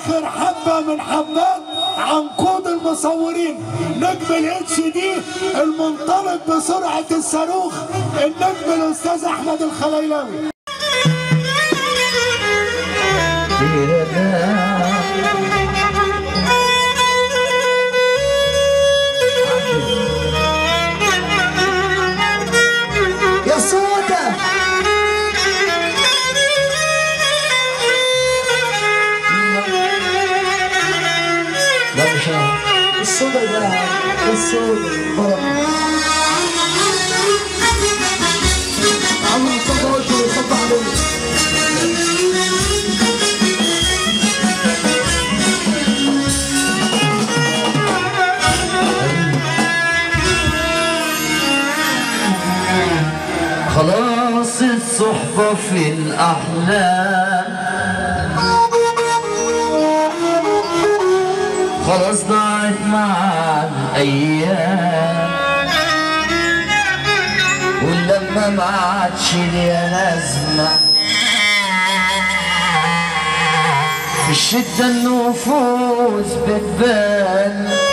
اخر حبه من حبات عنقود المصورين، نجم الاتش دي المنطلق بسرعه الصاروخ، النجم الاستاذ احمد الخليلاوي. يا سوده لا مش السوده ده السوده عمرو مصطفى وشه يصب عليه. خلاص الصحبة في الأحلام خلاص ضاعت مع الأيام، ولما ما عادش ليا لازمة في الشدة النفوس بتبان،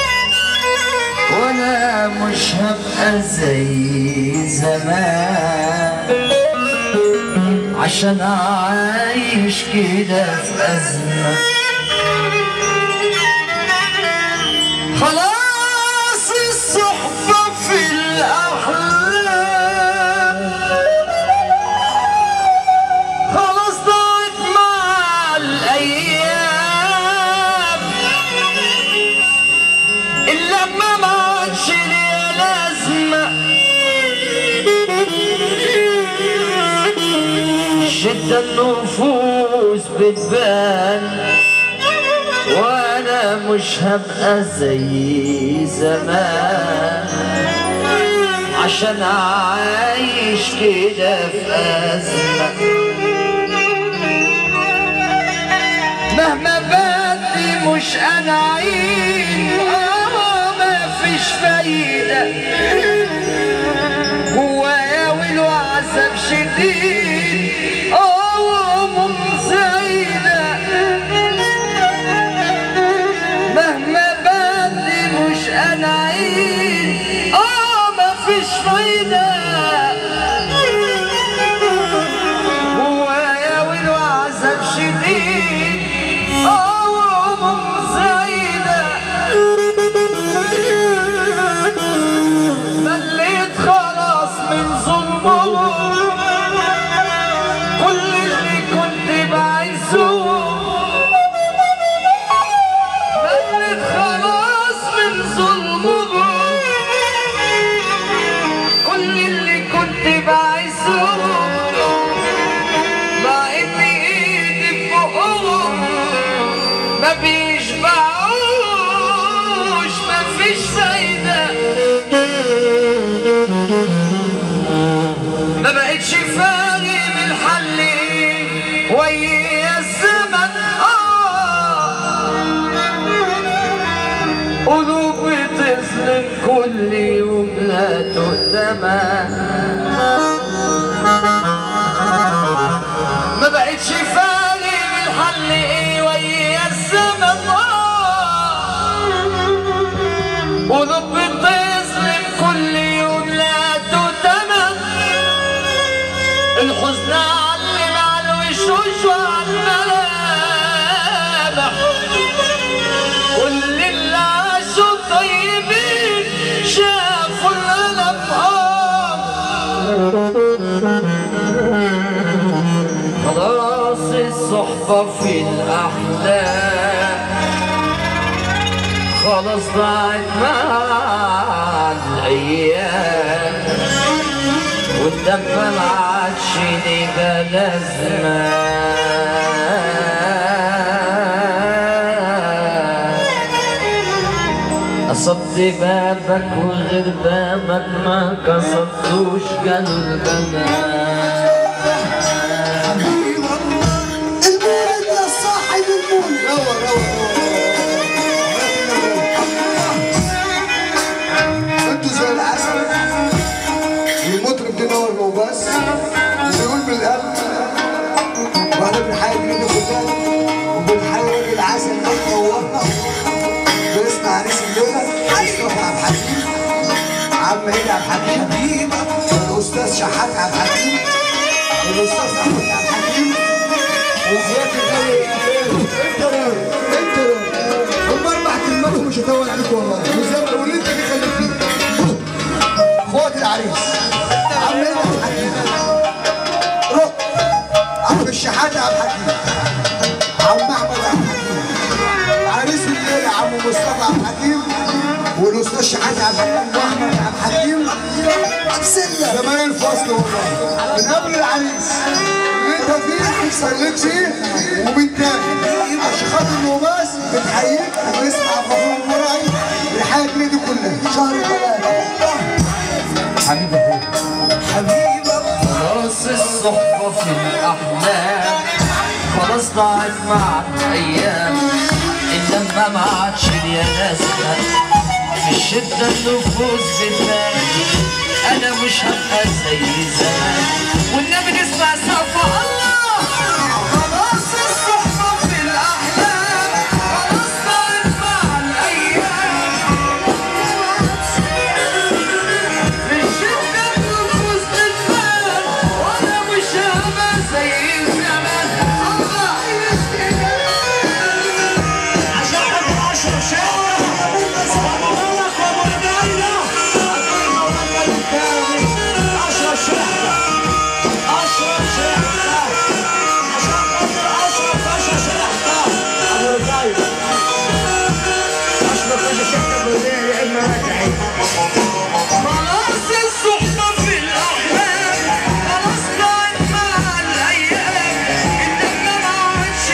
وانا مش هبقى زي زمان عشان اعيش كده في ازمه. خلاص الصحبه في الاحلام خلاص ضاعت مع الايام، اللمه ما عادش ليها لازمه، شدة النفوس بتبان، وانا مش هبقى زي زمان عشان اعيش كده في ازمه. مهما بدي مش انا عين مفيش فايده، جوايا والعذاب شديد منزعجة. مهما بدي مش انا عين مفيش فايدة، جوايا والعذاب شديد منزعجة. مليت خلاص من ظلمهم كل اللي كنت بعايزه، مليت خلاص من ظلمهم كل اللي كنت بعايزه، مع ان ايدي فوقهم ما بيشبعوش مفيش فايدة. ما بقتش فاهم الحل ويا الزمن قلوب بتظلم كل يوم لا تؤتمن. ما بقتش فاهم الحل ويا الزمن قلوب بتظلم كل يوم لا تؤتمن. الحزن علم على الوشوش وعلى الملامح، كل اللي عاشوا طيبين شافوا الألم خلاص الصحبة في الأحلام خلاص ضاعت مع الأيام، والدم ما عادش ليها لازمة. قصدت بابك وغير بابك ما قصدتوش قالوا البنات. المولد يا صاحب المولد انتوا زي العسل، المطرب بينور له بس بيقول بالقلب، واحنا بنحيي بينا بالقلب وبنحيي العسل. باسم عريس الليله مصطفى عبد الحكيم، عم هيدي عبد الحكيم، الاستاذ شحات عبد الحكيم، الاستاذ احمد عبد الحكيم، وحياه الغالي انت هم 4 كلمات ومش هطول عليك والله، واللي انت اللي خليك فيه. اخوات العريس عم هيدي عبد الحكيم، عم الشحات عبد الحكيم، عم احمد عبد الحكيم، عريس الليله عم مصطفى عبد الحكيم، والاستاذ شحات عبد الحكيم، واحمد عبد الحكيم، زمان الفصل والله من قبل العريس اللي انت فيه خليك فيه ومن تاني عشان خاطر النوباس بتحييك وباسم عبد الغفور المرعي بنحييك دي كلها شهر 3. حبيبي حبيبك خلاص الصحبة في الأحلام، خلاص ضاعت مع الأيام، إنما ما عادش ليا ناسها في الشدة النفوس بتبان، أنا مش هبقى زي زمان والنبي نسمع سقف الله. خلاص الصحبة في الأحلام، خلاص ضاعت مع الأيام، في الشدة النفوس بتبان، وأنا مش هبقى زي زمان. عشان خاطر أشرف شاورة خلاص الصحبة في الأحلام، خلاص ضاعت مع الأيام، إنما ما عادش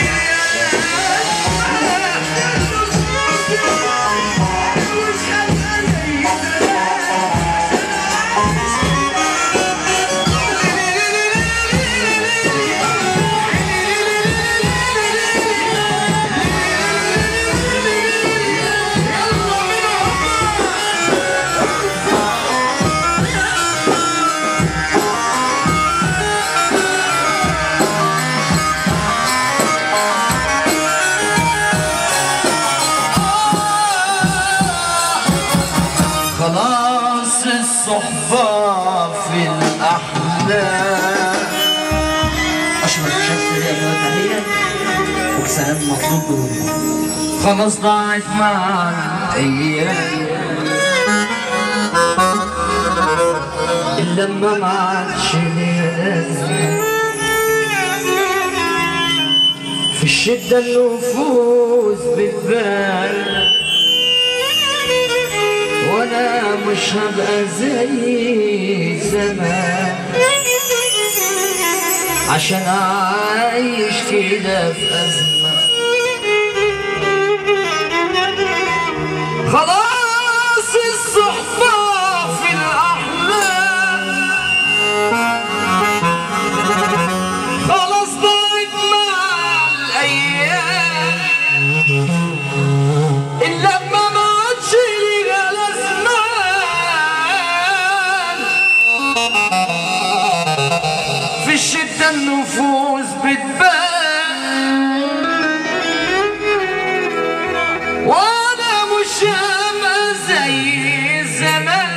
خلاص الصحبة في الأحلام. أشرف شفت لي أبوات تحية وسلام مطلوب بروحي. خلاص ضاعت مع الأيام، اللمة ما عادش ليها لازمة، في الشدة النفوس بتبان، وانا مش هبقى زي زمان عشان اعيش كده في ازمه. خلاص الصحبه في الاحلام، خلاص ضاعت مع الايام، اللمه ما عادش ليها لازمه، في الشده النفوس بتبان، وانا مش هبقى زي زمان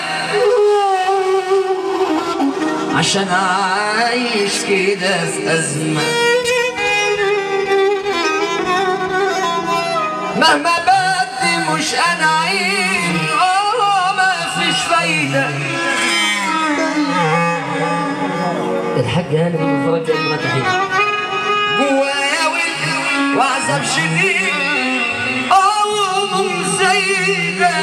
عشان اعيش كده في ازمه. مهما بدي مش انا عين، ما فيش فايده. الحاج هاني من فرج المتحدة جوايا وعذاب شديد مزيدة،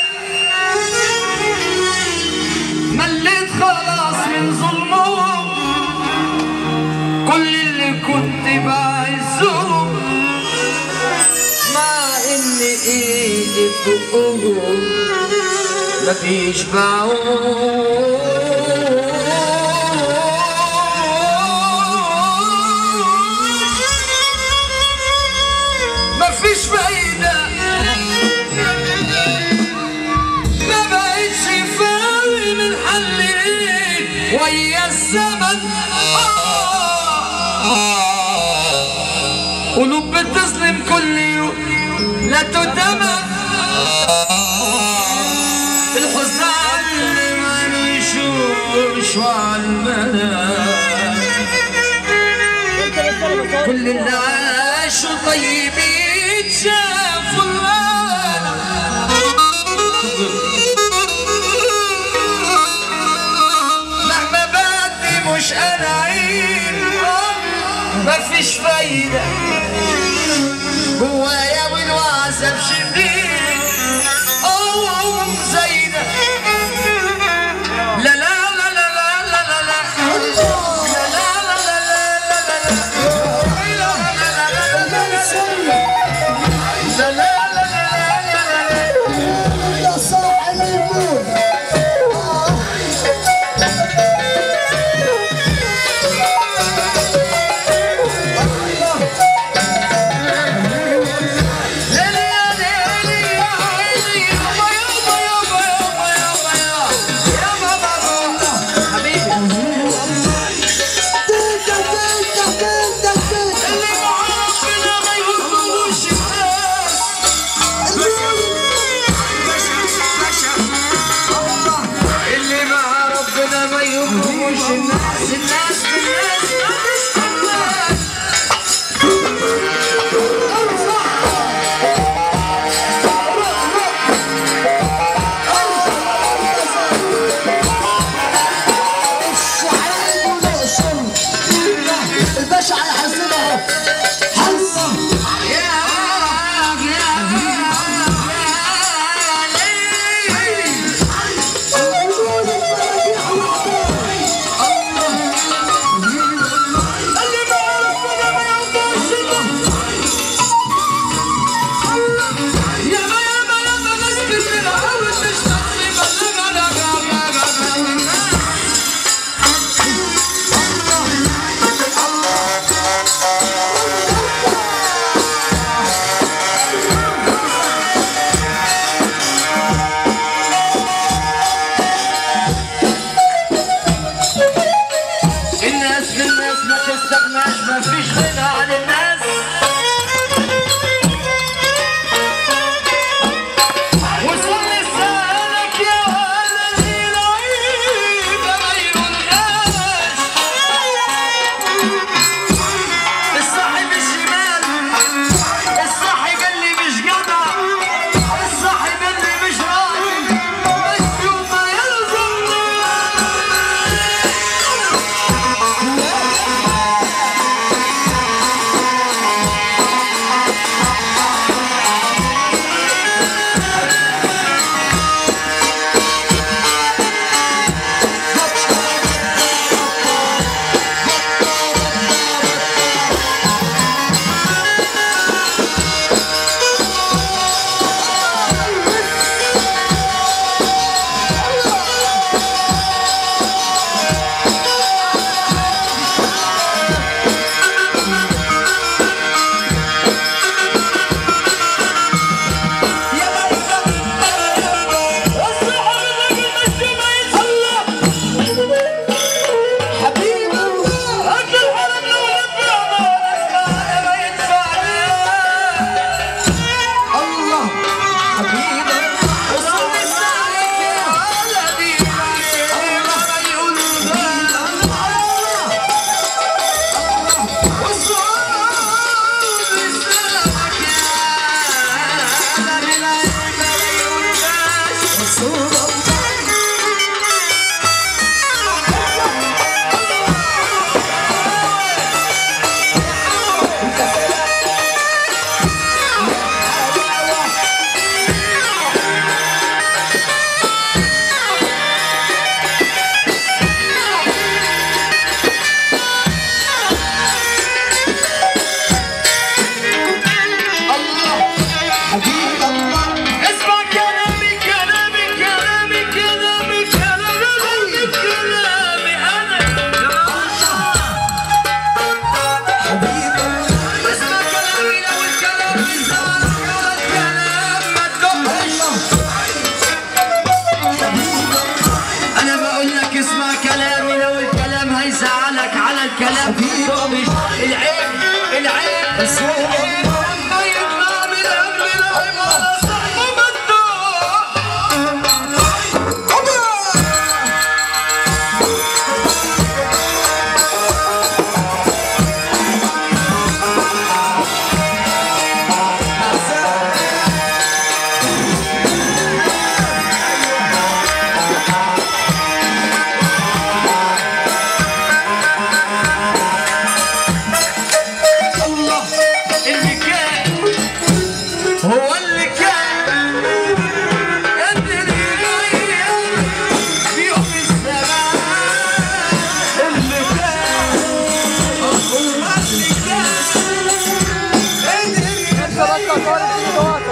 مليت خلاص من ظلمهم كل اللي كنت بعزهم، مع ان ايدي بقهم مفيش بعوم. مفيش فايدة، ما بقتش فاهم الحل ايه ويا الزمن. قلوب بتظلم كل يوم، لا تدمع الحزن ما نشوش على المدى كل اللي عاشوا طيبين شافوا المال مهما بدي مش انا عين ما فيش فايدة جوايا والوعزة بشبين زايدة لا لا لا لا لا لا لا لا صالح